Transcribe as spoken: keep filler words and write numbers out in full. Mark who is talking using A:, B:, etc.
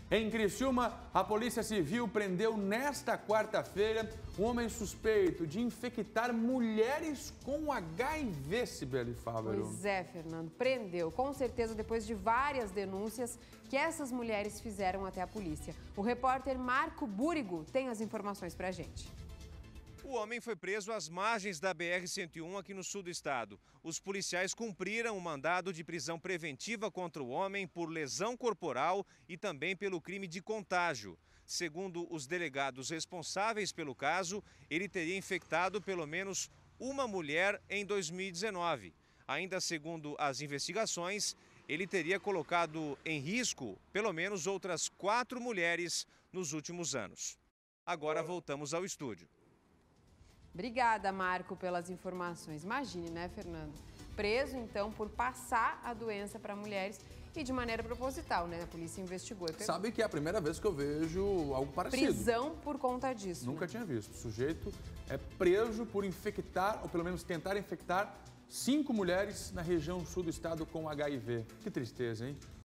A: Em Criciúma, a Polícia Civil prendeu nesta quarta-feira um homem suspeito de infectar mulheres com H I V, Cibele Fávaro.
B: Pois é, Fernando, prendeu, com certeza depois de várias denúncias que essas mulheres fizeram até a polícia. O repórter Marco Búrigo tem as informações pra gente.
C: O homem foi preso às margens da B R cento e um aqui no sul do estado. Os policiais cumpriram o mandado de prisão preventiva contra o homem por lesão corporal e também pelo crime de contágio. Segundo os delegados responsáveis pelo caso, ele teria infectado pelo menos uma mulher em dois mil e dezenove. Ainda segundo as investigações, ele teria colocado em risco pelo menos outras quatro mulheres nos últimos anos. Agora voltamos ao estúdio.
B: Obrigada, Marco, pelas informações. Imagine, né, Fernando? Preso, então, por passar a doença para mulheres e de maneira proposital, né? A polícia investigou.
A: Sabe que é a primeira vez que eu vejo algo parecido.
B: Prisão por conta disso.
A: Nunca
B: né?
A: tinha visto. O sujeito é preso por infectar, ou pelo menos tentar infectar, cinco mulheres na região sul do estado com H I V. Que tristeza, hein?